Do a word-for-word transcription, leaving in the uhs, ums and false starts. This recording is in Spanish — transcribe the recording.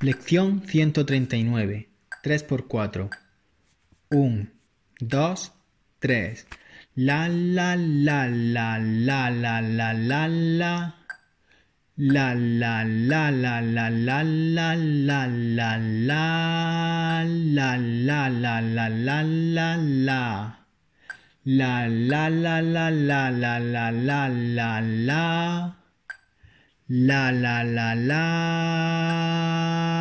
Lección ciento treinta y nueve. tres por cuatro. uno, dos, tres. La la la la la la la la la. La la la la la la la la la la. La la la la la la la. La la la la la la la la la la. La la la la.